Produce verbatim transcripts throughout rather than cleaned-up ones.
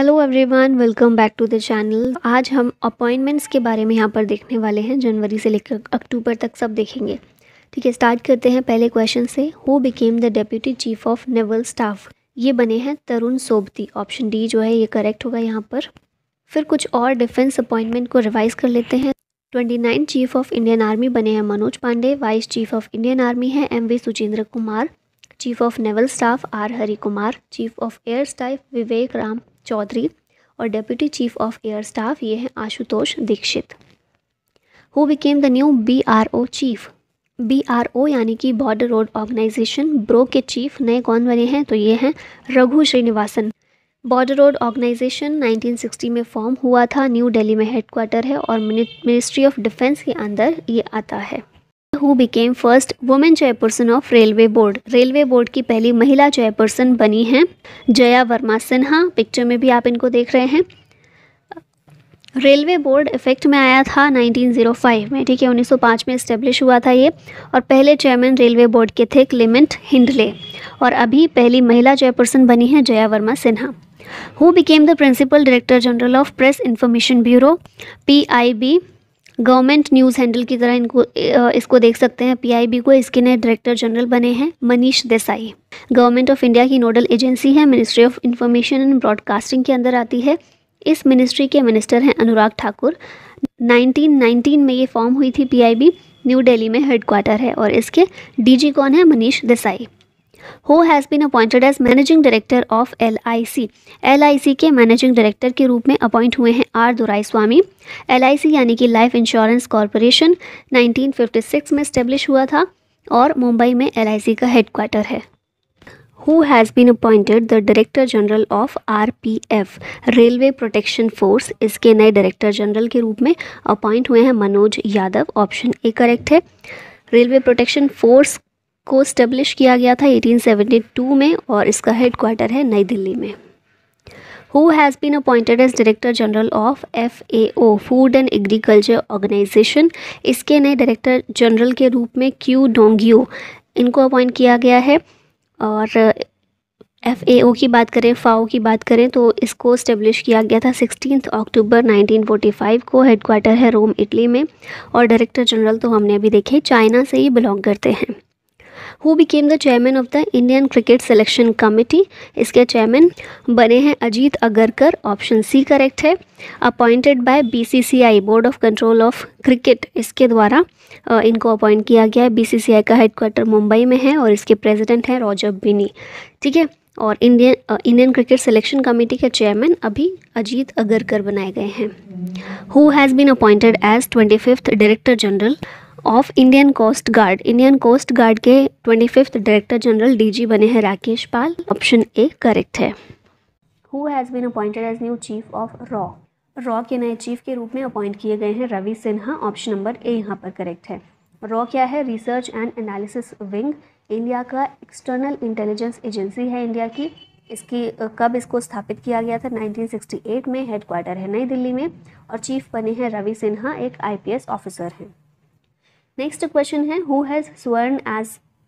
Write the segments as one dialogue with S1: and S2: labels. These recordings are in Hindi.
S1: Hello everyone, welcome back to the channel. आज हम अपॉइंटमेंट्स के बारे में यहाँ पर देखने वाले हैं। जनवरी से लेकर अक्टूबर तक सब देखेंगे। ठीक है, स्टार्ट करते हैं पहले क्वेश्चन से। Who became the deputy chief of naval staff? ये बने हैं तरुण सोबती। ऑप्शन डी जो है ये करेक्ट होगा यहाँ पर। फिर कुछ और डिफेंस अपॉइंटमेंट को रिवाइज कर लेते हैं। Twenty nine chief of Indian army बने हैं Manoj Pande. Vice chief of Indian army है M V Suchindra Kumar. Chief of naval staff R Hari Kumar. Chief of air staff Vivek Ram Chaudhary और deputy chief of air staff ये हैं Ashutosh Dixit. Who became the new B R O chief? B R O यानी कि बॉर्डर रोड ऑर्गेनाइजेशन ब्रो के चीफ नए कौन बने हैं? तो ये हैं Raghu Srinivasan. Border road organisation nineteen sixty में फॉर्म हुआ था, न्यू दिल्ली में हेडक्वार्टर है और मिनिस्ट्री ऑफ डिफेंस के अंदर ये आता है। Who became first women chairperson of railway board? Railway board की पहली महिला चेयरपर्सन बनी हैं जया वर्मा सिन्हा। पिक्चर में भी आप इनको देख रहे हैं। रेलवे बोर्ड इफेक्ट में आया था नाइनटीन ओ फाइव में। ठीक है, उन्नीस सौ पाँच में इस्टेब्लिश हुआ था ये और पहले चेयरमैन रेलवे बोर्ड के थे क्लेमेंट हिंडले और अभी पहली महिला चेयरपर्सन बनी है Jaya Varma Sinha. Who became the principal director general of press information bureau? P I B. Government news handle की तरह इनको इसको देख सकते हैं। पीआईबी को इसके नए डायरेक्टर जनरल बने हैं Manish Desai. Government of India की नोडल एजेंसी है, ministry of information and broadcasting के अंदर आती है। इस मिनिस्ट्री के मिनिस्टर हैं अनुराग ठाकुर। नाइनटीन नाइनटीन में ये फॉर्म हुई थी पीआईबी, न्यू दिल्ली में हेडक्वार्टर है और इसके डीजी कौन है? Manish Desai. Who has been appointed as managing director of L I C? L I C के मैनेजिंग डायरेक्टर के रूप में अपॉइंट हुए हैं are Duraiswamy. L I C यानी कि life insurance corporation nineteen fifty six में इस्टेब्लिश हुआ था और मुंबई में एल आई सी का हेडक्वार्टर है। Who has been appointed the director general of R P F? Railway protection force. इसके नए डायरेक्टर जनरल के रूप में अपॉइंट हुए हैं Manoj Yadav. Option A correct है। रेलवे प्रोटेक्शन फोर्स को स्टेब्लिश किया गया था एटीन सेवेंटी टू में और इसका हेडक्वार्टर है नई दिल्ली में। Who has been appointed as director general of F A O food and agriculture organisation? इसके नए डायरेक्टर जनरल के रूप में क्यू डोंगियो इनको अपॉइंट किया गया है। और एफ ए ओ की बात करें, फाओ की बात करें तो इसको स्टेब्लिश किया गया था sixteen October nineteen forty five को। हेडक्वार्टर है रोम इटली में और डायरेक्टर जनरल तो हमने अभी देखे चाइना से ही बिलोंग करते हैं। Who became the chairman of the Indian cricket selection committee? इसके चेयरमैन बने हैं Ajit Agarkar. Option C correct है। Appointed by B C C I board of control of cricket, इसके द्वारा इनको अपॉइंट किया गया है। बी सी सी आई का हेडक्वार्टर मुंबई में है और इसके प्रेसिडेंट हैं रॉजर बिनी। ठीक है, और Indian Indian cricket selection committee के चेयरमैन अभी अजीत अगरकर बनाए गए हैं। Who has been appointed as twenty fifth director general of Indian coast guard? Indian coast guard के twenty fifth director general DG बने हैं Rakesh Pal. Option A correct है। Who has been appointed as new chief of रॉ? रॉ के नए चीफ के रूप में अपॉइंट किए गए हैं Ravi Sinha. Option number A यहाँ पर करेक्ट है। रॉ क्या है? Research and analysis wing. India का एक्सटर्नल इंटेलिजेंस एजेंसी है इंडिया की। इसकी कब इसको स्थापित किया गया था? नाइनटीन सिक्सटी एट में। हेडक्वार्टर है नई दिल्ली में और चीफ बने हैं रवि सिन्हा, एक आई पी एस ऑफिसर हैं। नेक्स्ट क्वेश्चन है who has sworn as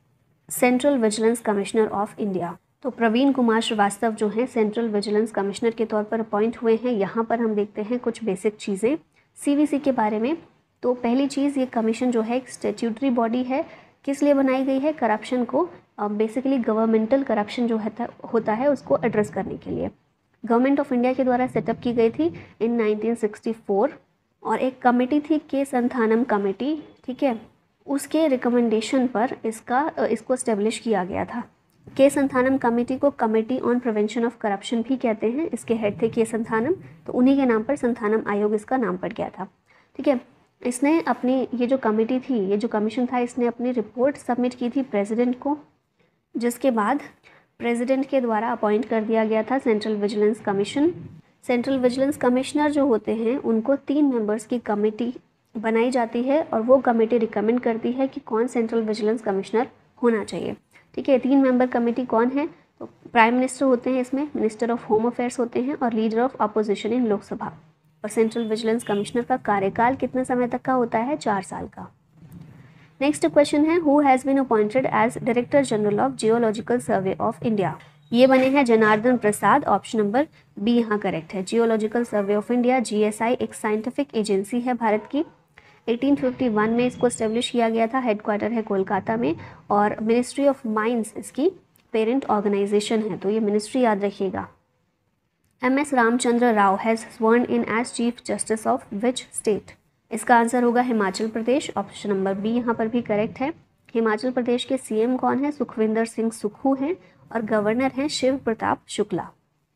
S1: central vigilance commissioner of India? तो प्रवीण कुमार श्रीवास्तव जो हैं सेंट्रल विजिलेंस कमिश्नर के तौर पर अपॉइंट हुए हैं। यहाँ पर हम देखते हैं कुछ बेसिक चीज़ें सी वी सी के बारे में। तो पहली चीज़, ये कमीशन जो है एक स्टैट्यूटरी बॉडी है। किस लिए बनाई गई है? करप्शन को, बेसिकली गवर्नमेंटल करप्शन जो है होता है उसको एड्रेस करने के लिए गवर्नमेंट ऑफ इंडिया के द्वारा सेटअप की गई थी इन नाइनटीन सिक्सटी फोर। और एक कमेटी थी के संथानम कमेटी, ठीक है, उसके रिकमेंडेशन पर इसका इसको इस्टेब्लिश किया गया था। के संथानम कमेटी को committee on prevention of corruption भी कहते हैं। इसके हेड थे के संथानम, तो उन्हीं के नाम पर संथानम आयोग इसका नाम पड़ गया था। ठीक है, इसने अपनी ये जो कमेटी थी, ये जो कमीशन था, इसने अपनी रिपोर्ट सबमिट की थी प्रेसिडेंट को, जिसके बाद प्रेसिडेंट के द्वारा अपॉइंट कर दिया गया था central vigilance commission. Central vigilance commissioner जो होते हैं उनको तीन मेंबर्स की कमेटी बनाई जाती है और वो कमेटी रिकमेंड करती है कि कौन सेंट्रल विजिलेंस कमिश्नर होना चाहिए। ठीक है, तीन मेंबर कमेटी कौन है? तो प्राइम मिनिस्टर होते हैं इसमें, मिनिस्टर ऑफ होम अफेयर्स होते हैं और leader of opposition in Lok Sabha. और सेंट्रल विजिलेंस कमिश्नर का कार्यकाल कितने समय तक का होता है? चार साल का। नेक्स्ट क्वेश्चन है who has been appointed as director general of geological survey of India? ये बने हैं Janardan Prasad, option number B यहाँ करेक्ट है। Geological survey of India GSI एक साइंटिफिक एजेंसी है भारत की। अठारह सौ इक्यावन में इसको एस्टेब्लिश किया गया था, हेडक्वार्टर है कोलकाता में, और मिनिस्ट्री ऑफ माइंस इसकी पेरेंट ऑर्गेनाइजेशन है, तो ये मिनिस्ट्री याद रखिएगा। M S Ramchandra Rao has sworn in as chief justice of which state? इसका आंसर होगा Himachal Pradesh, option number B यहाँ पर भी करेक्ट है। हिमाचल प्रदेश के सीएम कौन है? सुखविंदर सिंह सुक्खू हैं, और गवर्नर हैं शिव प्रताप शुक्ला।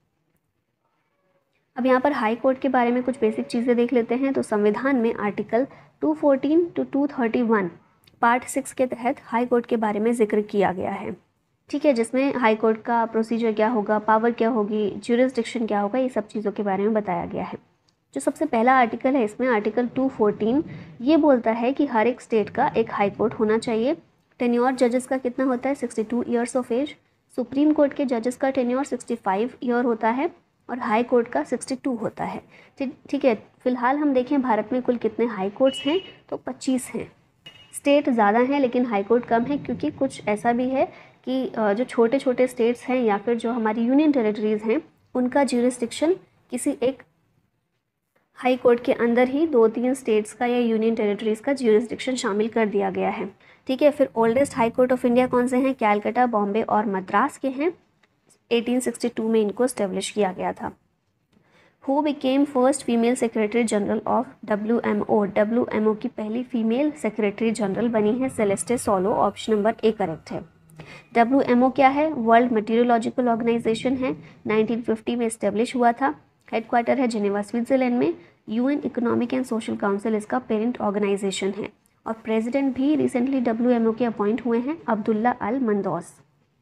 S1: अब यहाँ पर हाई कोर्ट के बारे में कुछ बेसिक चीज़ें देख लेते हैं। तो संविधान में आर्टिकल दो सौ चौदह टू दो सौ इकतीस पार्ट सिक्स के तहत हाई कोर्ट के बारे में जिक्र किया गया है, ठीक है, जिसमें हाई कोर्ट का प्रोसीजर क्या होगा, पावर क्या होगी, ज्यूरिसडिक्शन क्या होगा, ये सब चीज़ों के बारे में बताया गया है। जो सबसे पहला आर्टिकल है इसमें, आर्टिकल दो सौ चौदह, ये बोलता है कि हर एक स्टेट का एक हाई कोर्ट होना चाहिए। टेन्योर जजेस का कितना होता है? बासठ years of age. Supreme court के जजेस का टेन्योर पैंसठ ईयर होता है, और हाई कोर्ट का बासठ होता है। ठीक है, फिलहाल हम देखें भारत में कुल कितने हाई कोर्ट्स हैं, तो पच्चीस हैं। स्टेट ज़्यादा हैं लेकिन हाई कोर्ट कम है, क्योंकि कुछ ऐसा भी है कि जो छोटे छोटे स्टेट्स हैं या फिर जो हमारी यूनियन टेरिटरीज़ हैं, उनका ज्यूरिसडिक्शन किसी एक हाई कोर्ट के अंदर ही दो तीन स्टेट्स का या यूनियन टेरिटरीज़ का ज्यूरिसडिक्शन शामिल कर दिया गया है, ठीक है। फिर oldest high court of India कौन से हैं? कैलकाटा, बॉम्बे और मद्रास के हैं। अठारह सौ बासठ में इनको एस्टेब्लिश किया गया था। Who became first female secretary general of W M O? W M O की पहली फीमेल सेक्रेटरी जनरल बनी है Celeste Saulo, option number A correct है। डब्ल्यू एम ओ क्या है? वर्ल्ड मेटीरियोलॉजिकल ऑर्गेनाइजेशन है, नाइनटीन फिफ्टी में एस्टेब्लिश हुआ था। हेडक्वार्टर है जिनेवा स्विट्जरलैंड में। UN economic and social council इसका पेरेंट ऑर्गेनाइजेशन है, और प्रेसिडेंट भी रिसेंटली डब्ल्यू एम ओ के अपॉइंट हुए हैं, अब्दुल्ला अल मंदौस।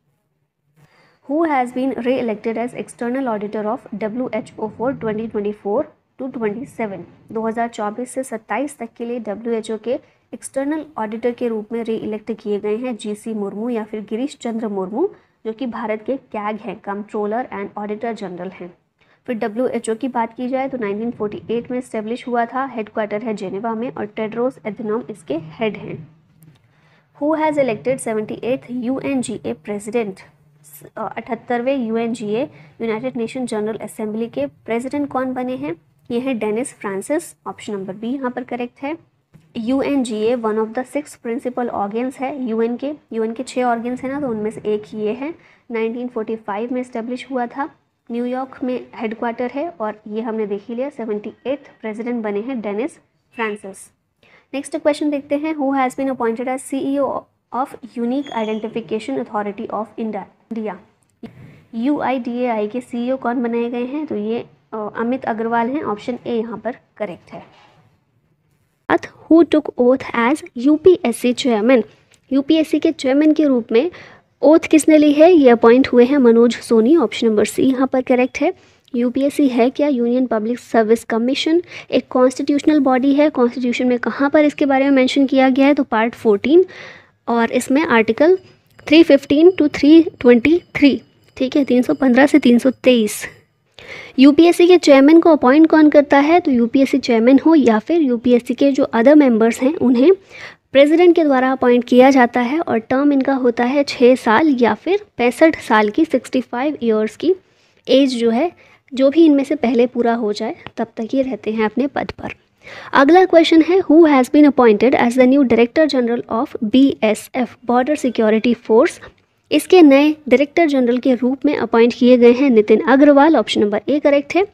S1: Who has been re-elected as external auditor of W H O for twenty twenty-four to twenty-seven? दो हज़ार चौबीस से सत्ताईस तक के लिए डब्ल्यू एच ओ के एक्सटर्नल ऑडिटर के रूप में री इलेक्ट किए गए हैं जी सी मुर्मू या फिर गिरीश चंद्र मुर्मू, जो कि भारत के कैग हैं, कंट्रोलर एंड ऑडिटर जनरल हैं। फिर डब्ल्यू एच ओ की बात की जाए तो नाइनटीन फोर्टी एट में एस्टेब्लिश हुआ था, हेडक्वार्टर है जेनेवा में, और टेड्रोस एधनॉम इसके हेड हैं। Who has elected seventy eighth U N G A president? अठहत्तरवें U N G A United Nation General Assembly के प्रेसिडेंट कौन बने हैं? ये हैं Dennis Francis, option number B यहाँ पर करेक्ट है। U N G A one of the six principal organs है यूएन के। यूएन के छः ऑर्गन्स हैं ना, तो उनमें से एक ये है। नाइनटीन फोर्टी फाइव में इस्टेब्लिश हुआ था, न्यूयॉर्क में हेडक्वार्टर है, और ये हमने देख ही लिया। सेवेंटी एथ प्रेसिडेंट बने हैं डेनिस फ्रांसिस। नेक्स्ट क्वेश्चन देखते हैं। Who has been appointed as C E O of unique identification authority of India? U I D A I के सी ई ओ कौन बनाए गए हैं? तो ये अमित अग्रवाल हैं, ऑप्शन ए यहाँ पर करेक्ट है। Who took oath as U P S C chairman? U P S C के चेयरमैन के रूप में ओथ किसने ली है? ये अपॉइंट हुए हैं Manoj Soni, option number C यहाँ पर करेक्ट है। यू पी एस सी है क्या? यूनियन पब्लिक सर्विस कमीशन, एक कॉन्स्टिट्यूशनल बॉडी है। कॉन्स्टिट्यूशन में कहाँ पर इसके बारे में मेंशन किया गया है? तो पार्ट फोर्टीन, और इसमें article three fifteen to three twenty three, ठीक है, तीन सौ पंद्रह से तीन सौ तेईस। यूपीएससी के चेयरमैन को अपॉइंट कौन करता है? तो यूपीएससी चेयरमैन हो या फिर यूपीएससी के जो अदर मेंबर्स हैं उन्हें प्रेसिडेंट के द्वारा अपॉइंट किया जाता है, और टर्म इनका होता है छः साल या फिर पैंसठ साल की, सिक्सटी फाइव ईयर्स की एज जो है, जो भी इनमें से पहले पूरा हो जाए तब तक ये रहते हैं अपने पद पर। अगला क्वेश्चन है, who has been appointed as the new director general of B S F border security force? इसके नए डायरेक्टर जनरल के रूप में अपॉइंट किए गए हैं Nitin Agarwal, option number A correct है।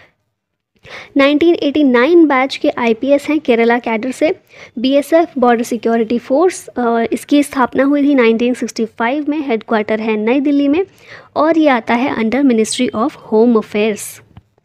S1: नाइनटीन एटी नाइन बैच के आई पी एस हैं केरला कैडर से। B S F border security force, इसकी स्थापना हुई थी नाइनटीन सिक्सटी फाइव में, हेडक्वार्टर है नई दिल्ली में, और ये आता है under ministry of home affairs.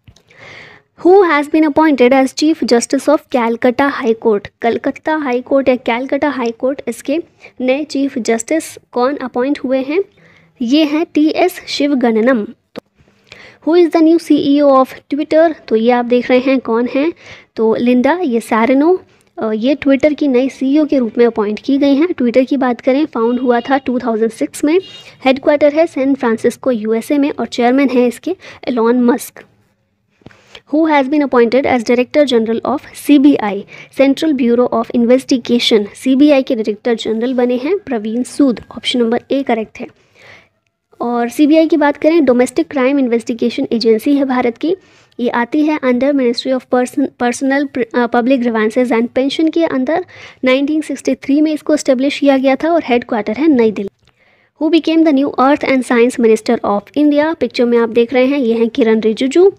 S1: Who has been appointed as chief justice of Calcutta high court? Calcutta high court या कैलकटा हाई कोर्ट, इसके नए चीफ जस्टिस कौन अपॉइंट हुए हैं? ये हैं T S Sivagnanam. Who is the new C E O of Twitter? तो ये आप देख रहे हैं कौन है, तो लिंडा ये सैरेनो, ये ट्विटर की नई सी ई ओ के रूप में अपॉइंट की गई हैं। ट्विटर की बात करें, फाउंड हुआ था टू थाउजेंड सिक्स में, हेडक्वार्टर है सैन फ्रांसिस्को यूएसए में, और चेयरमैन है इसके Elon Musk. Who has been appointed as Director General of C B I, Central Bureau of Investigation? C B I के डायरेक्टर जनरल बने हैं Praveen Sood, option number A correct है। और सीबीआई की बात करें, डोमेस्टिक क्राइम इन्वेस्टिगेशन एजेंसी है भारत की, ये आती है under ministry of person personal public grievances and pension के अंदर। नाइनटीन सिक्सटी थ्री में इसको एस्टेब्लिश किया गया था और हेड क्वार्टर है नई Delhi. Who became the new earth and science minister of India, picture में आप देख रहे हैं, ये हैं किरण रिजिजू।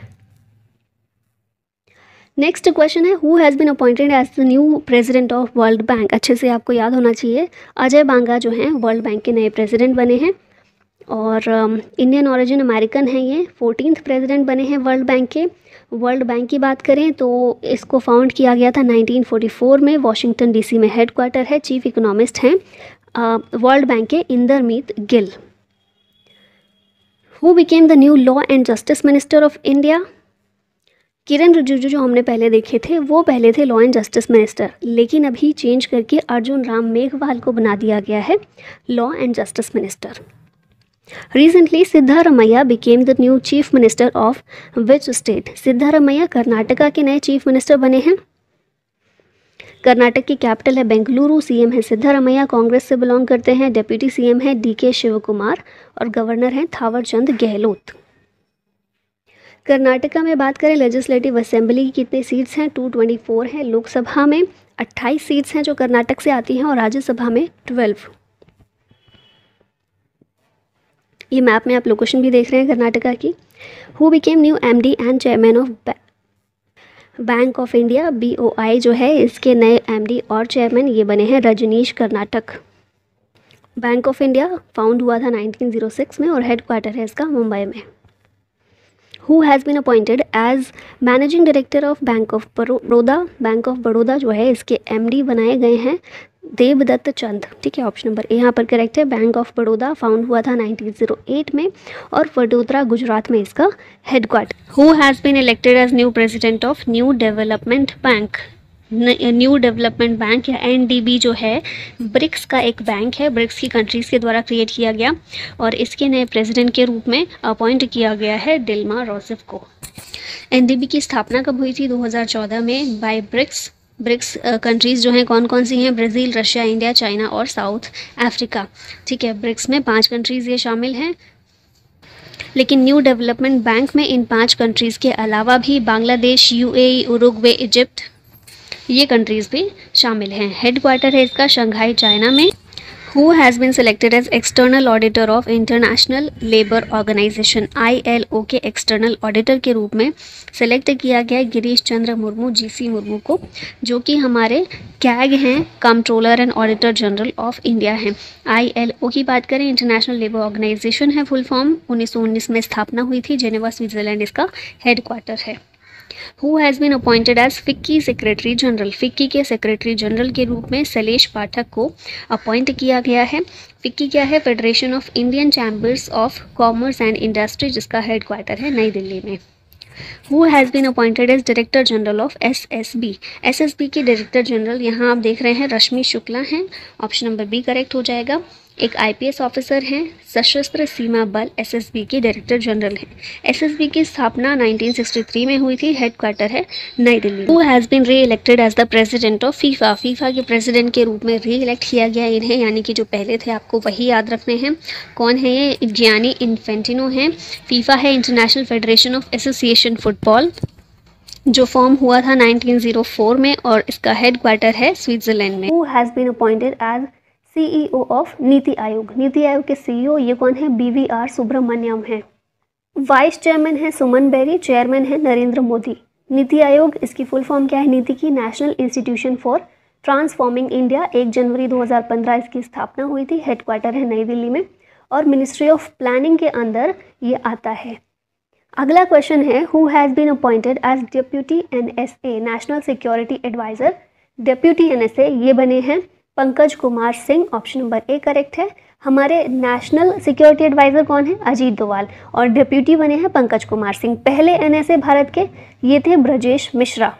S1: नेक्स्ट क्वेश्चन है, who has been appointed as the new president of World Bank. अच्छे से आपको याद होना चाहिए, अजय बांगा जो हैं वर्ल्ड बैंक के नए प्रेसिडेंट बने हैं और इंडियन ऑरिजिन अमेरिकन हैं, ये फोर्टीन्थ प्रेसिडेंट बने हैं वर्ल्ड बैंक के। वर्ल्ड बैंक की बात करें तो इसको फाउंड किया गया था नाइनटीन फोर्टी फोर में, वाशिंगटन डीसी में हेड क्वार्टर है। चीफ इकोनॉमिस्ट हैं वर्ल्ड बैंक के Indermit Gill. Who became the new law and justice minister of India. Kiran Rijiju जो हमने पहले देखे थे वो पहले थे लॉ एंड जस्टिस मिनिस्टर, लेकिन अभी चेंज करके अर्जुन राम मेघवाल को बना दिया गया है law and justice minister. Recently, Siddaramaiah became the new chief minister of which state? Siddaramaiah Karnataka के नए चीफ मिनिस्टर बने हैं। कर्नाटक की कैपिटल है बेंगलुरु, सीएम है सिद्धारमैया, कांग्रेस से बिलोंग करते हैं। डिप्यूटी सीएम है डी के शिवकुमार और गवर्नर हैं थावरचंद गहलोत। कर्नाटका में बात करें लेजिस्लेटिव असेंबली की कितनी सीट्स हैं? टू ट्वेंटी फोर हैं। लोकसभा में अट्ठाईस सीट्स हैं जो कर्नाटक से आती हैं और राज्यसभा में ट्वेल्व। ये मैप में आप लोकेशन भी देख रहे हैं कर्नाटका की। Who became new MD and chairman of Bank of India, BOI जो है इसके नए एमडी और चेयरमैन ये बने हैं Rajneesh Karnatak. Bank of India found हुआ था नाइनटीन ओ सिक्स में और हेड क्वार्टर है इसका मुंबई में। Who has been appointed as managing director of Bank of Baroda, Bank of Baroda जो है इसके एमडी बनाए गए हैं देवदत्त चंद। ठीक है, ऑप्शन नंबर ए यहाँ पर करेक्ट है। बैंक ऑफ बड़ौदा फाउंड हुआ था नाइनटीन ओ एट में और वडोदरा गुजरात में इसका headquarter. Who has been elected as new president of New Development Bank. New Development Bank या एनडीबी जो है ब्रिक्स का एक बैंक है, ब्रिक्स की कंट्रीज़ के द्वारा क्रिएट किया गया और इसके नए प्रेसिडेंट के रूप में अपॉइंट किया गया है डिल्मा रोसेफ को। एनडीबी की स्थापना कब हुई थी? दो हज़ार चौदह में बाय ब्रिक्स। ब्रिक्स कंट्रीज़ जो हैं कौन कौन सी हैं? ब्राज़ील, रशिया, इंडिया, चाइना और साउथ अफ्रीका। ठीक है, ब्रिक्स में पांच कंट्रीज़ ये शामिल हैं, लेकिन न्यू डेवलपमेंट बैंक में इन पांच कंट्रीज़ के अलावा भी बांग्लादेश, यूएई, उरुग्वे, इजिप्ट ये कंट्रीज़ भी शामिल हैं। हेड क्वार्टर है इसका शंघाई, चाइना में। Who has been selected as external auditor of International Labour Organisation, ILO के एक्सटर्नल ऑडिटर के रूप में सेलेक्ट किया गया गिरीश चंद्र मुर्मू, जीसी मुर्मू को, जो कि हमारे कैग हैं, controller and auditor general of India हैं। आईएलओ की बात करें, इंटरनेशनल लेबर ऑर्गेनाइजेशन है फुल फॉर्म, उन्नीस सौ उन्नीस में स्थापना हुई थी, जेनेवा स्विट्जरलैंड इसका हेड क्वार्टर है। Who has been appointed as FICCI secretary general, FICCI के सेक्रेटरी जनरल के रूप में शैलेश पाठक को अपॉइंट किया गया है। फिक्की क्या है? Federation of Indian chambers of commerce and industry, जिसका हेड क्वार्टर है नई दिल्ली में। Who has been appointed as director general of SSB, SSB के डायरेक्टर जनरल यहाँ आप देख रहे हैं रश्मि शुक्ला हैं, ऑप्शन नंबर बी करेक्ट हो जाएगा। एक आईपीएस ऑफिसर हैं, सशस्त्र सीमा बल एसएसबी के डायरेक्टर जनरल हैं। एसएसबी की स्थापना नाइनटीन सिक्सटी थ्री में हुई थी, हेड क्वार्टर है नई Delhi. Who has been reelected as the president of FIFA, FIFA के प्रेसिडेंट के रूप में री इलेक्ट किया गया इन्हें, यानी कि जो पहले थे आपको वही याद रखने हैं। कौन है ये? गियानी इन्फेंटिनो हैं। फीफा है international federation of association football, जो फॉर्म हुआ था नाइनटीन ओ फोर में और इसका हेड क्वार्टर है स्विट्जरलैंड में। Who has been appointed as CEO of नीति आयोग, नीति आयोग के सीईओ ये कौन है? बीवीआर सुब्रमण्यम है। वाइस चेयरमैन है सुमन बेरी, चेयरमैन है नरेंद्र मोदी। नीति आयोग इसकी फुल फॉर्म क्या है? नीति की national institution for transforming India, एक जनवरी दो हज़ार पंद्रह इसकी स्थापना हुई थी, हेड क्वार्टर है नई दिल्ली में और मिनिस्ट्री ऑफ प्लानिंग के अंदर ये आता है। अगला क्वेश्चन है, who has been appointed as deputy NSA, national security advisor. Deputy NSA ये बने हैं Pankaj Kumar Singh, option number A correct है। हमारे नेशनल सिक्योरिटी एडवाइज़र कौन है? अजीत डोवाल, और डिप्यूटी बने हैं पंकज कुमार सिंह। पहले एनएसए भारत के ये थे Brajesh Mishra.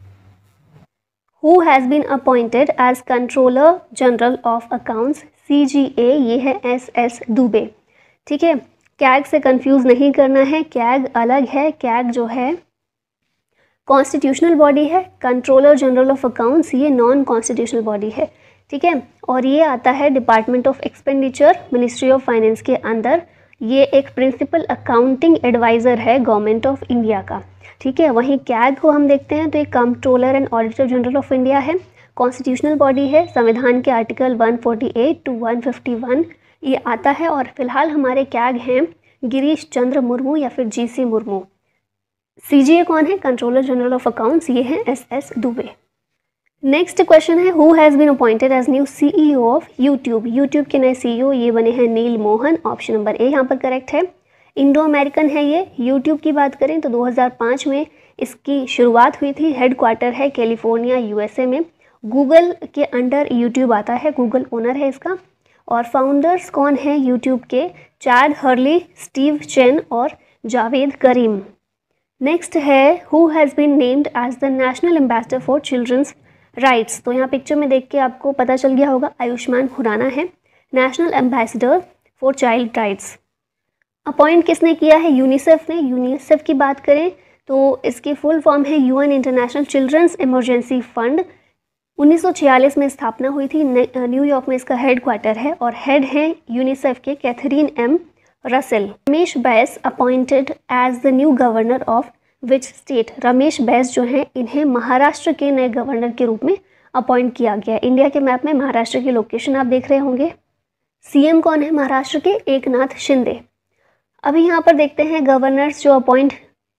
S1: Who has been appointed as controller general of accounts, CGA ये है एस एस दुबे। ठीक है, कैग से कंफ्यूज नहीं करना है, कैग अलग है, कैग जो है कॉन्स्टिट्यूशनल बॉडी है, कंट्रोलर जनरल ऑफ अकाउंट्स ये नॉन कॉन्स्टिट्यूशनल बॉडी है। ठीक है। और ये आता है department of expenditure, ministry of finance के अंदर। ये एक प्रिंसिपल अकाउंटिंग एडवाइज़र है गवर्नमेंट ऑफ इंडिया का, ठीक है। वहीं कैग को हम देखते हैं तो एक controller and auditor general of India है, कॉन्स्टिट्यूशनल बॉडी है, संविधान के आर्टिकल एक सौ अड़तालीस टू एक सौ इक्यावन ये आता है। और फिलहाल हमारे कैग हैं गिरीश चंद्र मुर्मू या फिर जी सी मुर्मू। सीजीए कौन है? कंट्रोलर जनरल ऑफ अकाउंट्स, ये है S S Dubey. Next question है, who has been appointed as new CEO of YouTube. YouTube के नए सीईओ ये बने हैं Neel Mohan. Option number A यहाँ पर करेक्ट है। इंडो अमेरिकन है ये। यूट्यूब की बात करें तो दो हज़ार पाँच में इसकी शुरुआत हुई थी। हेडक्वार्टर है कैलिफोर्निया यूएसए में। गूगल के अंडर यूट्यूब आता है, गूगल ओनर है इसका। और फाउंडर्स कौन है यूट्यूब के? चैड हर्ली, स्टीव चेन और जावेद करीम। नेक्स्ट है, who has been named as the national ambassador for children's rights. तो यहाँ पिक्चर में देख के आपको पता चल गया होगा, आयुष्मान खुराना है national ambassador for child rights. Appoint किसने किया है? यूनिसेफ ने। यूनिसेफ की बात करें तो इसकी फुल फॉर्म है UN international children's emergency fund. उन्नीस सौ छियालीस में स्थापना हुई थी। न्यूयॉर्क में इसका हेड क्वार्टर है और हेड हैं यूनिसेफ के Catherine M Russell. Ramesh Bais appointed as the new governor of which state. Ramesh Bais जो हैं इन्हें महाराष्ट्र के नए गवर्नर के रूप में अपॉइंट किया गया। इंडिया के मैप में महाराष्ट्र की लोकेशन आप देख रहे होंगे। सीएम कौन है महाराष्ट्र के? एकनाथ शिंदे। अभी यहाँ पर देखते हैं गवर्नर्स जो अपॉइंट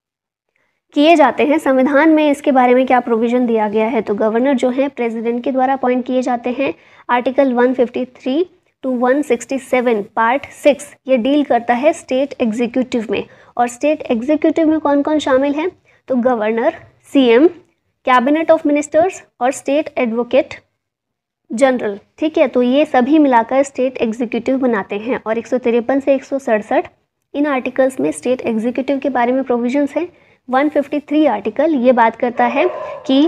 S1: किए जाते हैं, संविधान में इसके बारे में क्या प्रोविज़न दिया गया है। तो गवर्नर जो हैं प्रेसिडेंट के द्वारा अपॉइंट किए जाते हैं। आर्टिकल एक सौ तिरेपन टू एक सौ सरसठ पार्ट सिक्स ये डील करता है स्टेट एग्जीक्यूटिव में। और स्टेट एग्जीक्यूटिव में कौन कौन शामिल हैं? तो governor, CM, cabinet of ministers और स्टेट एडवोकेट जनरल, ठीक है। तो ये सभी मिलाकर स्टेट एग्जीक्यूटिव बनाते हैं। और एक सौ तिरपन से एक सौ सड़सठ इन आर्टिकल्स में स्टेट एग्जीक्यूटिव के बारे में प्रोविजंस हैं। एक सौ तिरेपन आर्टिकल ये बात करता है कि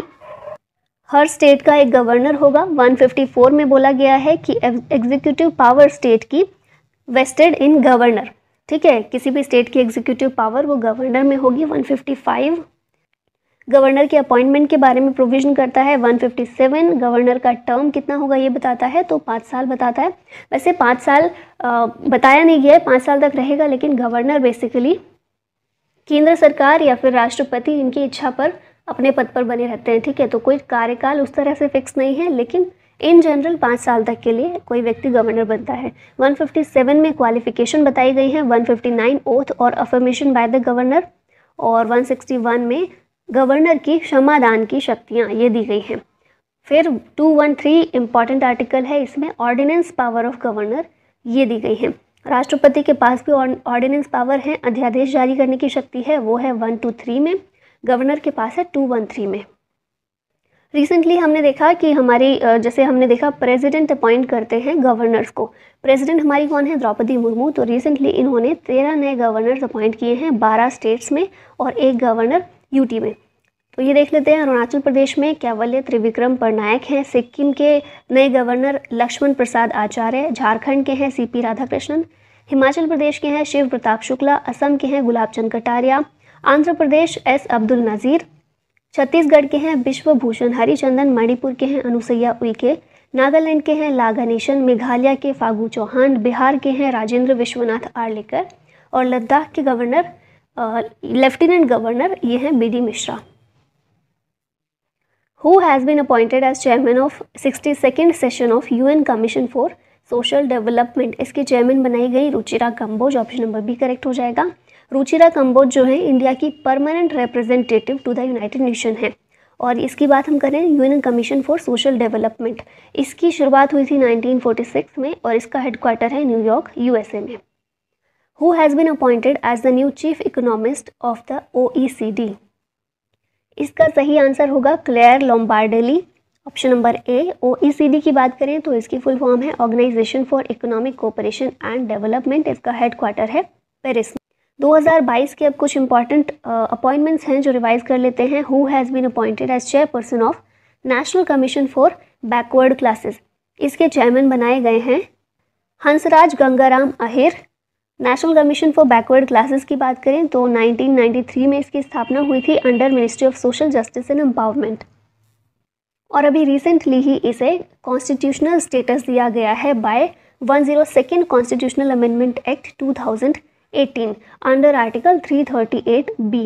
S1: हर स्टेट का एक गवर्नर होगा। एक सौ चौवन में बोला गया है कि एग्जीक्यूटिव पावर स्टेट की वेस्टेड इन गवर्नर, ठीक है। किसी भी स्टेट की एग्जीक्यूटिव पावर वो गवर्नर में होगी। एक सौ पचपन गवर्नर के अपॉइंटमेंट के बारे में प्रोविजन करता है। एक सौ सत्तावन गवर्नर का टर्म कितना होगा ये बताता है, तो पाँच साल बताता है। वैसे पाँच साल आ, बताया नहीं गया है, पाँच साल तक रहेगा, लेकिन गवर्नर बेसिकली केंद्र सरकार या फिर राष्ट्रपति इनकी इच्छा पर अपने पद पर बने रहते हैं, ठीक है। तो कोई कार्यकाल उस तरह से फिक्स नहीं है, लेकिन इन जनरल पाँच साल तक के लिए कोई व्यक्ति गवर्नर बनता है। एक सौ सत्तावन में क्वालिफिकेशन बताई गई है। एक सौ उनसठ ओथ और अफर्मेशन बाय द गवर्नर। और एक सौ इकसठ में गवर्नर की क्षमादान की शक्तियाँ ये दी गई हैं। फिर दो सौ तेरह इम्पॉर्टेंट आर्टिकल है, इसमें ऑर्डिनेंस पावर ऑफ गवर्नर ये दी गई है। राष्ट्रपति के पास भी ऑर्डिनेंस पावर है, अध्यादेश जारी करने की शक्ति है, वो है एक सौ तेईस में। गवर्नर के पास है दो सौ तेरह में। रिसेंटली हमने देखा कि हमारी जैसे हमने देखा प्रेसिडेंट अपॉइंट करते हैं गवर्नर्स को। प्रेसिडेंट हमारी कौन है? द्रौपदी मुर्मू। तो रिसेंटली इन्होंने तेरह नए गवर्नर्स अपॉइंट किए हैं, बारह स्टेट्स में और एक गवर्नर यूटी में। तो ये देख लेते हैं, अरुणाचल प्रदेश में कैवल्य त्रिविक्रम पटनायक हैं। सिक्किम के नए गवर्नर लक्ष्मण प्रसाद आचार्य। झारखंड के हैं सीपी राधाकृष्णन। हिमाचल प्रदेश के हैं शिव प्रताप शुक्ला। असम के हैं गुलाब चंद कटारिया। आंध्र प्रदेश एस अब्दुल नज़ीर। छत्तीसगढ़ के हैं विश्वभूषण हरिचंदन। मणिपुर के हैं अनुसैया उइके। नागालैंड के हैं ला गणेशन। मेघालय के फागू चौहान। बिहार के हैं राजेंद्र विश्वनाथ आर्लेकर। और लद्दाख के गवर्नर लेफ्टिनेंट गवर्नर ये हैं B D Mishra. Who has been appointed as chairman of बासठवें session of UN commission for social development. इसकी चेयरमैन बनाई गई Ruchira Kamboj. Option number B correct हो जाएगा। रुचिरा कंबोज जो है इंडिया की permanent representative to the United Nation है। और इसकी बात हम करें UN commission for social development, इसकी शुरुआत हुई थी नाइनटीन फोर्टी सिक्स में और इसका हेडक्वार्टर है न्यूयॉर्क यूएसए में। Who has been appointed as the new chief economist of the O E C D? इसका सही आंसर होगा Clare Lombardelli. Option number A. OECD की बात करें तो इसकी फुल फॉर्म है organisation for economic cooperation and development. इसका हेडक्वार्टर है पेरिस। दो हज़ार बाईस के अब कुछ इंपॉर्टेंट अपॉइंटमेंट्स हैं जो रिवाइज कर लेते हैं। Who has been appointed as chairperson of national commission for backward classes. इसके चेयरमैन बनाए गए हैं Hansraj Gangaram Ahir. National commission for backward classes की बात करें तो नाइनटीन नाइंटी थ्री में इसकी स्थापना हुई थी under ministry of social justice and empowerment. और अभी रिसेंटली ही इसे कॉन्स्टिट्यूशनल स्टेटस दिया गया है by one zero second constitutional amendment act two thousand eighteen under article three thirty eight B.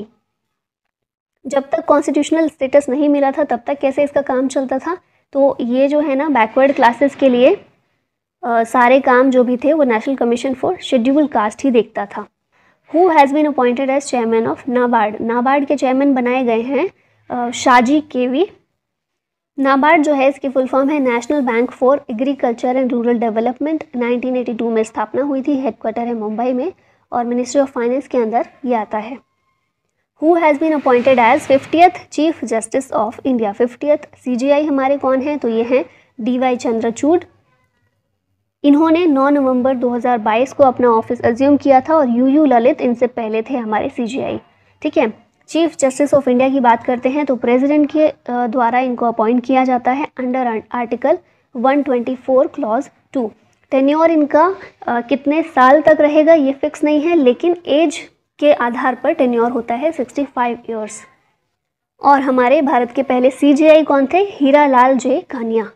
S1: जब तक कॉन्स्टिट्यूशनल स्टेटस नहीं मिला था तब तक कैसे इसका काम चलता था, तो ये जो है ना बैकवर्ड क्लासेस के लिए आ, सारे काम जो भी थे वो national commission for scheduled caste ही देखता था। Who has been appointed as chairman of NABARD, NABARD के चेयरमैन बनाए गए हैं शाजी केवी। नाबार्ड जो है इसकी फुल फॉर्म है national bank for agriculture and rural development. Nineteen eighty two में स्थापना हुई थी, हेडक्वार्टर है मुंबई में और मिनिस्ट्री ऑफ फाइनेंस के अंदर ये आता है। Who has been appointed as fiftieth chief justice of India, fiftieth CJI हमारे कौन है, तो ये हैं डी वाई चंद्रचूड़। इन्होंने नौ नवंबर दो हज़ार बाईस को अपना ऑफिस अज्यूम किया था और यू यू ललित इनसे पहले थे हमारे सीजेआई। ठीक है, चीफ जस्टिस ऑफ इंडिया की बात करते हैं तो प्रेसिडेंट के द्वारा इनको अपॉइंट किया जाता है under article one twenty four clause two. Tenure इनका आ, कितने साल तक रहेगा ये फिक्स नहीं है, लेकिन एज के आधार पर टेन्योर होता है सिक्सटी फाइव ईयर्स। और हमारे भारत के पहले सीजेआई कौन थे, Hira Lal J Kania.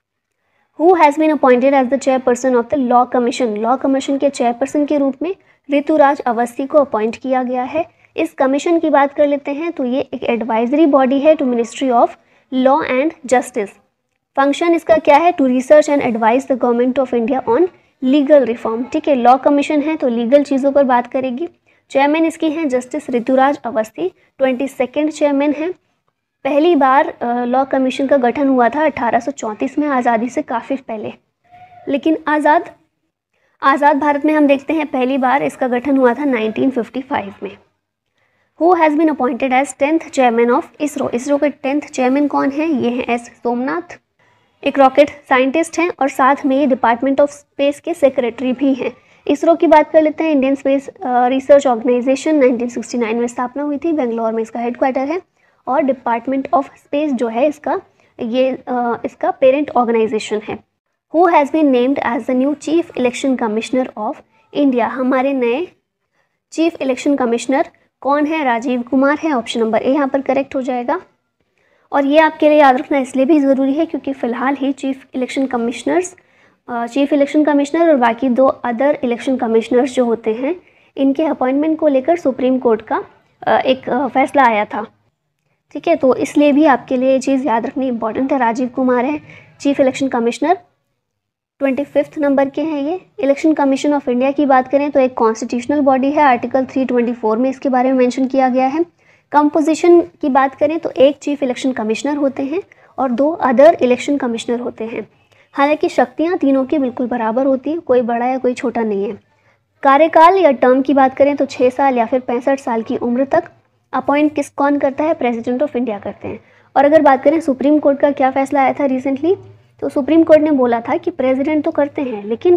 S1: Who has been appointed as the chairperson of the law commission, law commission के चेयरपर्सन के रूप में ऋतुराज अवस्थी को अपॉइंट किया गया है। इस कमीशन की बात कर लेते हैं तो ये एक एडवाइजरी बॉडी है to ministry of law and justice. Function इसका क्या है, to research and advise the government of India on legal reform. ठीक है, लॉ कमीशन है तो लीगल चीज़ों पर बात करेगी। चेयरमैन इसकी हैं justice Rituraj Awasthi, twenty second chairman हैं। पहली बार लॉ कमीशन का गठन हुआ था अठारह सौ चौंतीस में, आज़ादी से काफ़ी पहले। लेकिन आज़ाद आज़ाद भारत में हम देखते हैं पहली बार इसका गठन हुआ था नाइनटीन फिफ्टी फाइव में। Who has been appointed as tenth chairman of ISRO, ISRO के टेंथ चेयरमैन कौन हैं, ये हैं एस सोमनाथ। एक रॉकेट साइंटिस्ट हैं और साथ में ये डिपार्टमेंट ऑफ स्पेस के सेक्रेटरी भी हैं। इसरो की बात कर लेते हैं, Indian space research organisation nineteen sixty nine में स्थापना हुई थी, बेंगलोर में इसका हेडक्वार्टर है। और डिपार्टमेंट ऑफ स्पेस जो है इसका ये uh, इसका पेरेंट ऑर्गेनाइजेशन है। Who has been named as the new chief election commissioner of India, हमारे नए चीफ इलेक्शन कमिश्नर कौन है, राजीव कुमार है। ऑप्शन नंबर ए यहाँ पर करेक्ट हो जाएगा। और ये आपके लिए याद रखना इसलिए भी ज़रूरी है क्योंकि फ़िलहाल ही chief election commissioners chief election commissioner और बाकी दो अदर इलेक्शन कमिश्नर्स जो होते हैं इनके अपॉइंटमेंट को लेकर सुप्रीम कोर्ट का एक फैसला आया था। ठीक है, तो इसलिए भी आपके लिए ये चीज़ याद रखनी इंपॉर्टेंट है। राजीव कुमार है chief election commissioner, twenty fifth number के हैं ये। इलेक्शन कमीशन ऑफ इंडिया की बात करें तो एक कॉन्स्टिट्यूशनल बॉडी है, आर्टिकल थ्री ट्वेंटी फोर में इसके बारे में मेंशन किया गया है। कंपोजिशन की बात करें तो एक चीफ इलेक्शन कमिश्नर होते हैं और दो अदर इलेक्शन कमिश्नर होते हैं। हालांकि शक्तियां तीनों की बिल्कुल बराबर होती हैं, कोई बड़ा या कोई छोटा नहीं है। कार्यकाल या टर्म की बात करें तो छः साल या फिर पैंसठ साल की उम्र तक अपॉइंट किस कौन करता है, प्रेसिडेंट ऑफ इंडिया करते हैं। और अगर बात करें सुप्रीम कोर्ट का क्या फैसला आया था रिसेंटली, तो सुप्रीम कोर्ट ने बोला था कि प्रेसिडेंट तो करते हैं लेकिन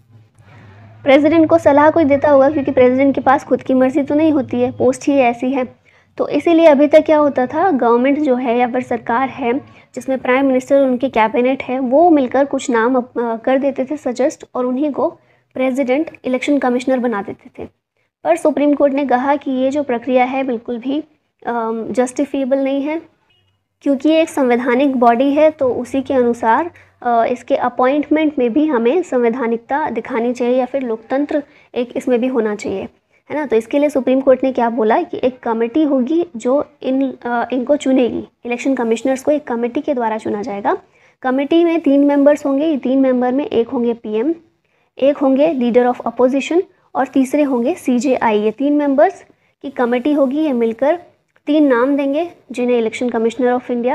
S1: प्रेसिडेंट को सलाह कोई देता होगा, क्योंकि प्रेसिडेंट के पास खुद की मर्जी तो नहीं होती है, पोस्ट ही ऐसी है। तो इसीलिए अभी तक क्या होता था, गवर्नमेंट जो है या फिर सरकार है जिसमें प्राइम मिनिस्टर और उनके कैबिनेट है वो मिलकर कुछ नाम कर देते थे सजेस्ट और उन्हीं को प्रेसिडेंट इलेक्शन कमिश्नर बना देते थे। पर सुप्रीम कोर्ट ने कहा कि ये जो प्रक्रिया है बिल्कुल भी जस्टिफिएबल नहीं है, क्योंकि ये एक संवैधानिक बॉडी है तो उसी के अनुसार इसके अपॉइंटमेंट में भी हमें संवैधानिकता दिखानी चाहिए या फिर लोकतंत्र एक इसमें भी होना चाहिए, है ना। तो इसके लिए सुप्रीम कोर्ट ने क्या बोला कि एक कमेटी होगी जो इन इनको चुनेगी, इलेक्शन कमिश्नर्स को एक कमेटी के द्वारा चुना जाएगा। कमेटी में तीन मेंबर्स होंगे, ये तीन मेंबर में एक होंगे पीएम, एक होंगे लीडर ऑफ अपोजिशन और तीसरे होंगे सीजेआई। ये तीन मेंबर्स की कमेटी होगी, ये मिलकर तीन नाम देंगे जिन्हें इलेक्शन कमिश्नर ऑफ इंडिया,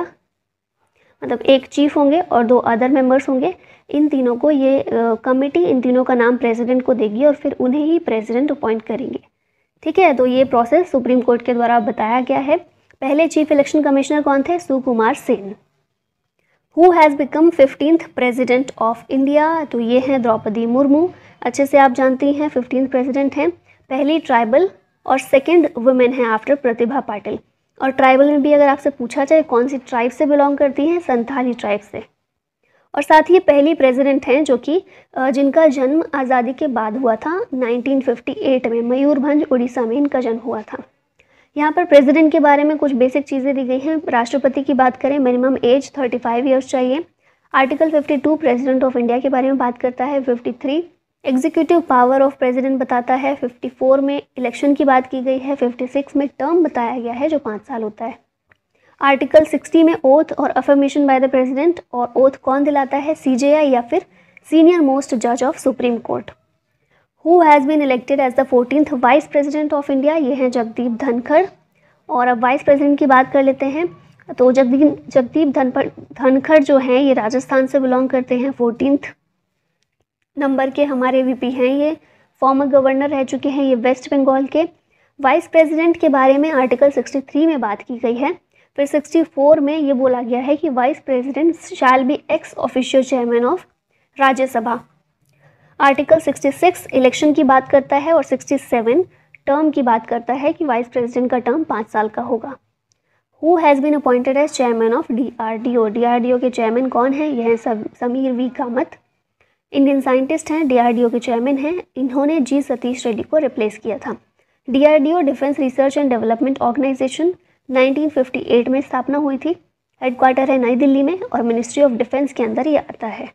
S1: मतलब एक चीफ होंगे और दो अदर मेंबर्स होंगे। इन तीनों को ये कमेटी इन तीनों का नाम प्रेसिडेंट को देगी और फिर उन्हें ही प्रेसिडेंट अपॉइंट करेंगे। ठीक है, तो ये प्रोसेस सुप्रीम कोर्ट के द्वारा बताया गया है। पहले चीफ इलेक्शन कमिश्नर कौन थे, Sukumar Sen. Who has become fifteenth president of India, तो ये हैं द्रौपदी मुर्मू, अच्छे से आप जानती हैं फिफ्टींथ प्रेसिडेंट हैं। पहली ट्राइबल और सेकंड वुमेन है आफ्टर प्रतिभा पाटिल। और ट्राइबल में भी अगर आपसे पूछा जाए कौन सी ट्राइब से बिलोंग करती हैं, संथाली ट्राइब से। और साथ ही पहली प्रेसिडेंट हैं जो कि जिनका जन्म आज़ादी के बाद हुआ था नाइनटीन फिफ्टी एट में, मयूरभंज उड़ीसा में इनका जन्म हुआ था। यहाँ पर प्रेसिडेंट के बारे में कुछ बेसिक चीज़ें दी गई हैं। राष्ट्रपति की बात करें, minimum age thirty five years चाहिए। Article fifty two president of India के बारे में बात करता है। Fifty three executive power of president बताता है। फिफ्टी फोर में इलेक्शन की बात की गई है। फिफ्टी सिक्स में टर्म बताया गया है जो पाँच साल होता है। आर्टिकल सिक्सटी में ओथ और अफर्मेशन बाय द प्रेसिडेंट, और ओथ कौन दिलाता है, सीजेआई या फिर सीनियर मोस्ट जज of supreme court. Who has been elected as the fourteenth vice president of India, ये हैं जगदीप धनखड़। और अब वाइस प्रेसिडेंट की बात कर लेते हैं। तो जगदीप जगदीप धनखड़ धनखड़ जो हैं ये राजस्थान से बिलोंग करते हैं। फोर्टीन्थ नंबर के हमारे वीपी हैं, ये फॉर्मर गवर्नर रह चुके हैं, ये वेस्ट बंगाल के। वाइस प्रेसिडेंट के बारे में आर्टिकल सिक्सटी थ्री में बात की गई है। फिर सिक्सटी फोर में ये बोला गया है कि vice president shall be ex officio chairman of Rajya Sabha. Article sixty six election की बात करता है और सिक्सटी सेवन टर्म की बात करता है कि वाइस प्रेसिडेंट का टर्म पाँच साल का होगा। Who has been appointed as chairman of DRDO, DRDO के चेयरमैन कौन हैं, यह हैं Sameer V Kamat, Indian scientist हैं, डीआरडीओ के चेयरमैन हैं। इन्होंने जी सतीश रेड्डी को रिप्लेस किया था। DRDO defence research and development organisation nineteen fifty eight में स्थापना हुई थी। हेडक्वार्टर है नई दिल्ली में और मिनिस्ट्री ऑफ डिफेंस के अंदर ये आता है।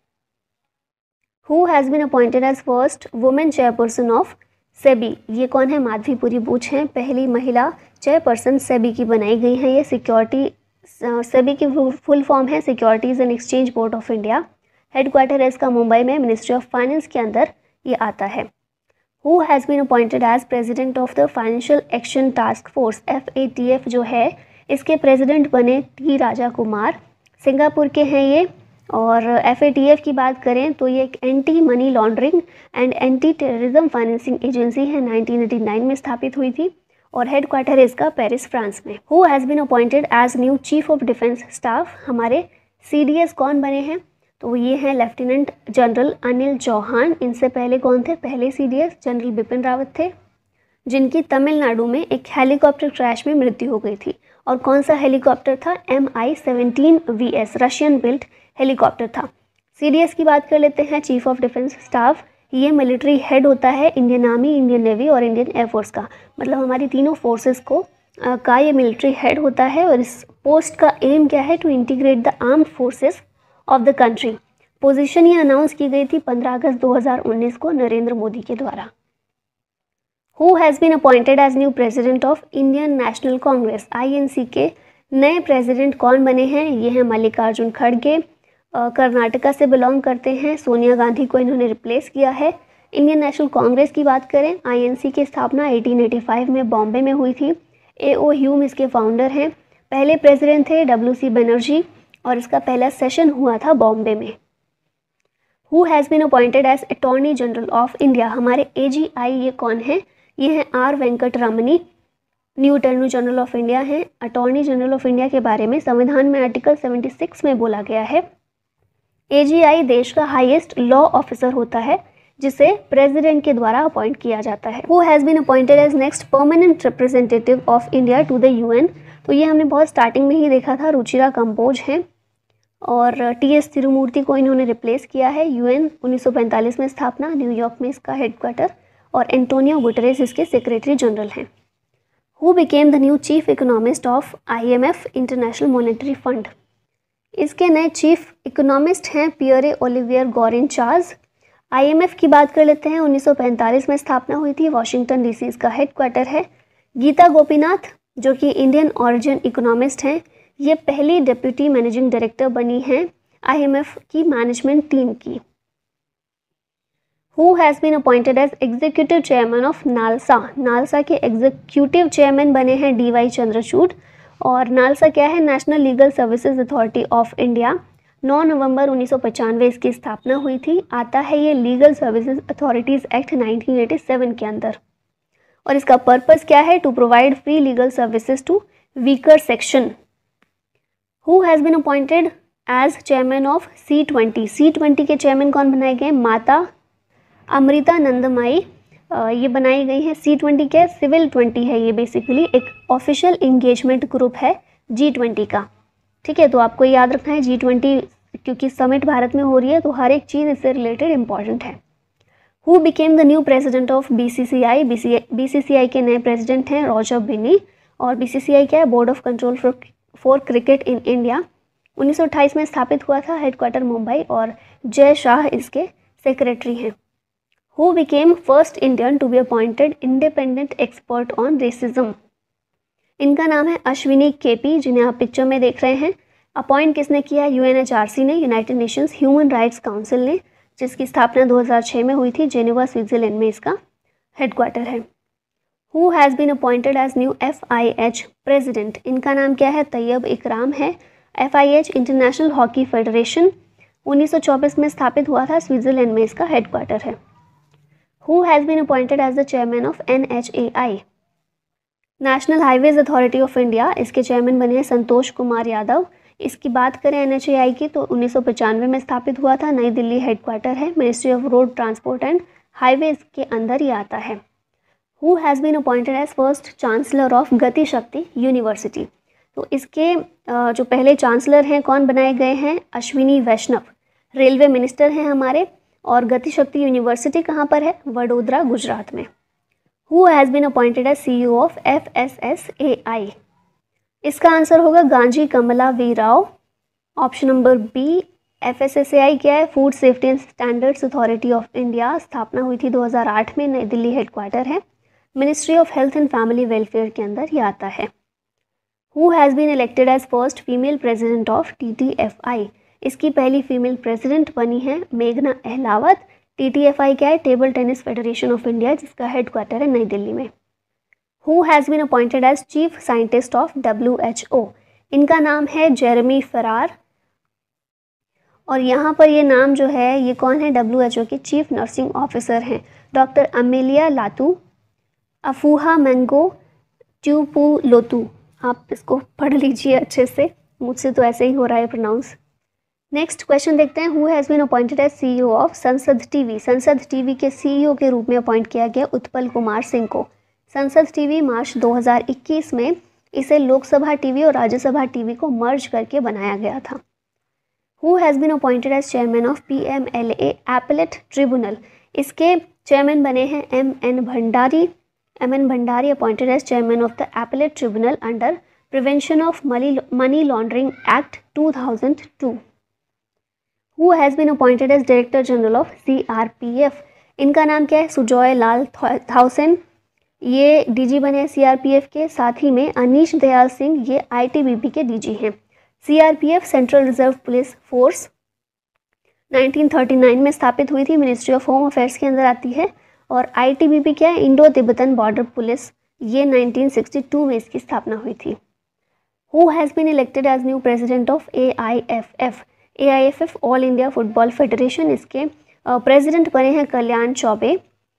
S1: Who has been appointed as first women chairperson of SEBI, ये कौन है, माधवीपुरी बूच हैं, पहली महिला चेयरपर्सन सेबी की बनाई गई हैं। ये सिक्योरिटी सेबी की फुल फॉर्म है securities and exchange board of India. Headquarter है इसका मुंबई में, मिनिस्ट्री ऑफ फाइनेंस के अंदर ये आता है। Who has been appointed as president of the financial action task force, F A T F जो है इसके प्रेसिडेंट बने टी राजा कुमार, सिंगापुर के हैं ये। और एफ ए टी एफ की बात करें तो ये एक anti money laundering and anti terrorism financing agency है, नाइनटीन एटी नाइन में स्थापित हुई थी और हेडक्वार्टर है इसका पेरिस फ्रांस में। Who has been appointed as new chief of defence staff, हमारे सी डी एस कौन बने हैं, तो ये हैं लेफ्टिनेंट जनरल अनिल चौहान। इनसे पहले कौन थे, पहले C D S general Bipin Rawat थे, जिनकी तमिलनाडु में एक हेलीकॉप्टर क्रैश में मृत्यु हो गई थी। और कौन सा हेलीकॉप्टर था, M I seventeen V S, Russian built helicopter था। सी डी एस की बात कर लेते हैं, चीफ ऑफ डिफेंस स्टाफ, ये मिलिट्री हेड होता है इंडियन आर्मी, इंडियन नेवी और इंडियन एयरफोर्स का, मतलब हमारी तीनों फोर्सेस को आ, का ये मिलिट्री हेड होता है। और इस पोस्ट का एम क्या है, to integrate the armed forces of the country. Position ये अनाउंस की गई थी पंद्रह अगस्त दो हज़ार उन्नीस को नरेंद्र मोदी के द्वारा। Who has been appointed as new president of Indian national congress, I N C के नए प्रेसिडेंट कौन बने हैं, ये हैं मल्लिकार्जुन खड़गे, कर्नाटका से बिलोंग करते हैं। सोनिया गांधी को इन्होंने रिप्लेस किया है। इंडियन नेशनल कांग्रेस की बात करें, आई एन सी की स्थापना एटीन एटी फाइव में बॉम्बे में हुई थी। ए ओ ह्यूम इसके फाउंडर हैं। पहले प्रेसिडेंट थे डब्ल्यू सी बनर्जी और इसका पहला सेशन हुआ था बॉम्बे में। Who has been appointed as attorney general of India, हमारे ए जी आई ये कौन है, ये हैं R Venkat Ramani, new attorney general of India हैं। अटॉर्नी जनरल ऑफ इंडिया के बारे में संविधान में आर्टिकल सेवेंटी सिक्स में बोला गया है। ए जी आई देश का हाईएस्ट लॉ ऑफिसर होता है जिसे प्रेसिडेंट के द्वारा अपॉइंट किया जाता है। Who has been appointed as next permanent representative of India to the U N, तो ये हमने बहुत स्टार्टिंग में ही देखा था, रुचिरा कंबोज हैं। और टी एस तिरुमूर्ति को इन्होंने रिप्लेस किया है। यूएन उन्नीस सौ पैंतालीस में स्थापना, न्यूयॉर्क में इसका हेडक्वार्टर, और एंटोनियो गुटेरेस इसके सेक्रेटरी जनरल हैं। Who became the new chief economist of I M F international monetary fund, इसके नए चीफ इकोनॉमिस्ट हैं Pierre Olivier Gourinchas. I M F की बात कर लेते हैं, उन्नीस सौ पैंतालीस में स्थापना हुई थी, वाशिंगटन डीसी इसका हेडक्वार्टर है। गीता गोपीनाथ जो कि इंडियन ऑरिजिन इकोनॉमिस्ट हैं, ये पहली डिप्यूटी मैनेजिंग डायरेक्टर बनी हैं आई एम एफ की मैनेजमेंट टीम की। Who has been appointed as executive chairman of NALSA, NALSA के एग्जीक्यूटिव चेयरमैन बने हैं डी वाई चंद्रचूड। और नालसा क्या है, national legal services authority of India. नौ नवंबर उन्नीस सौ पचानवे इसकी स्थापना हुई थी। आता है ये legal services authorities act nineteen eighty seven के अंदर। और इसका पर्पस क्या है, to provide free legal services to weaker section. Who has been appointed as chairman of C twenty, C twenty के चेयरमैन कौन बनाए गए, माता अमृता नंदमाई ये बनाई गई है। सी ट्वेंटी क्या है, सिविल ट्वेंटी है, ये बेसिकली एक ऑफिशियल इंगेजमेंट ग्रुप है जी ट्वेंटी का। ठीक है, तो आपको याद रखना है जी ट्वेंटी, क्योंकि समिट भारत में हो रही है तो हर एक चीज़ इससे रिलेटेड इंपॉर्टेंट है। Who became the new president of B C C I, B C C I के नए प्रेसिडेंट हैं रॉजर बिनी। और बी सी सी आई क्या है, board of control for for cricket in India. उन्नीस सौ अट्ठाईस में स्थापित हुआ था, हेडक्वार्टर मुंबई, और जय शाह इसके सेक्रेटरी हैं। Who became first Indian to be appointed independent expert on racism. इनका नाम है अश्विनी केपी, जिन्हें आप पिक्चर में देख रहे हैं। अपॉइंट किसने किया, U N H R C ने, United Nations human rights council ने, जिसकी स्थापना दो हज़ार छह में हुई थी। जेनेवा स्विट्जरलैंड में इसका हेडक्वार्टर है। Who has been appointed as new F I H president. इनका नाम क्या है, तैयब इकराम है। F I H international hockey federation उन्नीस सौ चौबीस में स्थापित हुआ था, स्विट्जरलैंड में इसका हेडक्वार्टर है। Who has been appointed as the chairman of N H A I, national highways authority of India. इसके चेयरमैन बने हैं संतोष कुमार यादव। इसकी बात करें एन एच ए आई की तो उन्नीस सौ पचानवे में स्थापित हुआ था, नई दिल्ली हेडक्वार्टर है। Ministry of road transport and highways के अंदर ही आता है। Who has been appointed as first chancellor of Gati Shakti university. तो इसके जो पहले चांसलर हैं कौन बनाए गए हैं, अश्विनी वैष्णव, रेलवे मिनिस्टर हैं हमारे। और गति शक्ति यूनिवर्सिटी कहाँ पर है, वडोदरा, गुजरात में। Who has been appointed as C E O of F S S A I. इसका आंसर होगा Ganji Kamala V Rao, option number B. F S S A I क्या है, food safety and standards authority of India. स्थापना हुई थी दो हज़ार आठ में, नई दिल्ली हेडक्वार्टर है। Ministry of health and family welfare के अंदर ये आता है। Who has been elected as first female president of T T F I. इसकी पहली फीमेल प्रेसिडेंट बनी है मेघना Ahlawat. T T F I क्या है, table tennis federation of India, जिसका हेडक्वार्टर है नई दिल्ली में। Who has been appointed as chief scientist of W H O. इनका नाम है जेरेमी फरार। और यहाँ पर ये नाम जो है, ये कौन है, डब्ल्यू एच ओ के चीफ नर्सिंग ऑफिसर हैं, doctor Amelia Latu Afuhaamango Tuipulotu. आप इसको पढ़ लीजिए अच्छे से, मुझसे तो ऐसे ही हो रहा है प्रोनाउंस। नेक्स्ट क्वेश्चन देखते हैं। Who has been appointed as C E O of Sansad TV. Sansad TV के सी ई ओ के रूप में अपॉइंट किया गया उत्पल कुमार सिंह को। संसद टीवी मार्च दो हज़ार इक्कीस में इसे लोकसभा टीवी और राज्यसभा टीवी को मर्ज करके बनाया गया था। Who has been appointed as chairman of P M L A appellate tribunal. इसके चेयरमैन बने हैं M N Bhandari. M N Bhandari appointed as chairman of the appellate tribunal under prevention of money laundering act two thousand two. Who has been appointed as director general of C R P F. इनका नाम क्या है, सुजॉय लाल थाउसेन। ये डी जी बने हैं सी आर पी एफ के। साथ ही में अनीश दयाल सिंह, ये आई टी बी पी के डी जी हैं। C R P F central reserve police force nineteen thirty nine में स्थापित हुई थी, मिनिस्ट्री ऑफ होम अफेयर्स के अंदर आती है। और आई टी बी पी क्या है, इंडो तिब्बतन बॉर्डर पुलिस, ये नाइनटीन सिक्सटी टू में इसकी स्थापना हुई थी। Who has been elected as new president of A I F F. A I F F all India football federation, इसके प्रेसिडेंट बने हैं Kalyan Chaubey,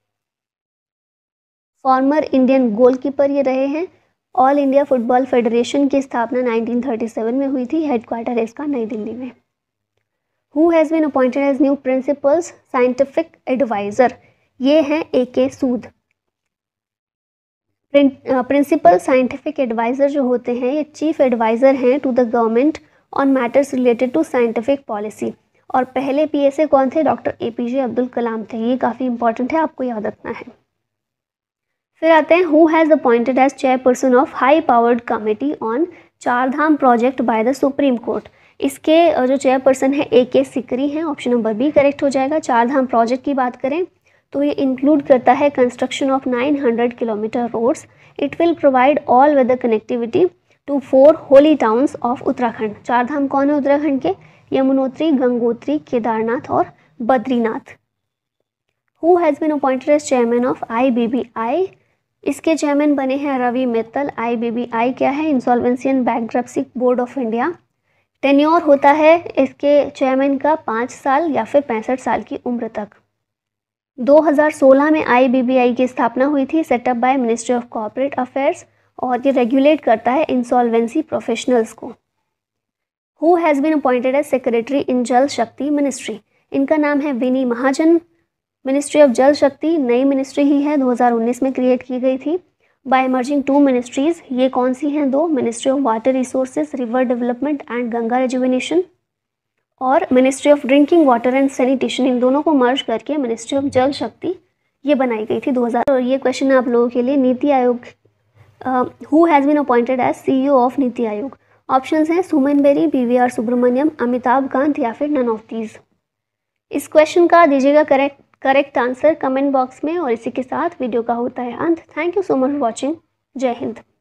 S1: former Indian goalkeeper ये रहे हैं। ऑल इंडिया फुटबॉल फेडरेशन की स्थापना नाइनटीन थर्टी सेवन में हुई थी, हेडक्वार्टर है इसका नई दिल्ली में। Who has been appointed as new principals scientific adviser, ये हैं ए के सूद। प्रिंसिपल साइंटिफिक एडवाइज़र जो होते हैं, ये चीफ एडवाइज़र हैं to the government on matters related to scientific policy. और पहले पी एस ए कौन थे, doctor A P J Abdul Kalam थे। ये काफ़ी इंपॉर्टेंट है, आपको याद रखना है। फिर आते हैं, who has appointed as chairperson of high powered committee on Chardham project by the supreme court. इसके जो चेयरपर्सन है ए के सिकरी हैं, ऑप्शन नंबर बी करेक्ट हो जाएगा। चारधाम प्रोजेक्ट की बात करें तो ये इंक्लूड करता है construction of nine hundred kilometer roads. It will provide all weather connectivity to four holy towns of Uttarakhand. Chardham कौन है उत्तराखंड के, यमुनोत्री, गंगोत्री, केदारनाथ और Badrinath. Who has been appointed as chairman of I B B I. इसके चेयरमैन बने हैं Ravi Mittal. I B B I क्या है, insolvency and bankruptcy board of India. Tenure होता है इसके चेयरमैन का पाँच साल या फिर पैंसठ साल की उम्र तक। दो हज़ार सोलह में आई बी बी आई की स्थापना हुई थी, set up by ministry of corporate affairs, और ये रेगुलेट करता है इंसॉल्वेंसी प्रोफेशनल्स को। Who has been appointed as secretary in Jal Shakti ministry. इनका नाम है विनी महाजन। मिनिस्ट्री ऑफ जल शक्ति नई मिनिस्ट्री ही है, दो हज़ार उन्नीस में क्रिएट की गई थी बाय मर्जिंग टू मिनिस्ट्रीज़। ये कौन सी हैं, दो, ministry of water resources, river development and Ganga rejuvenation, और ministry of drinking water and sanitation. इन दोनों को मर्ज करके मिनिस्ट्री ऑफ जल शक्ति ये बनाई गई थी दो हज़ार। और ये क्वेश्चन आप लोगों के लिए Niti Aayog who has been appointed as CEO of नीति आयोग? ऑप्शंस हैं Suman Beri, B V R Subrahmanyam, Amitabh Kant या फिर नन ऑफ दीज। इस क्वेश्चन का दीजिएगा correct correct answer comment box में, और इसी के साथ वीडियो का होता है अंत। Thank you so much for watching. Jai Hind.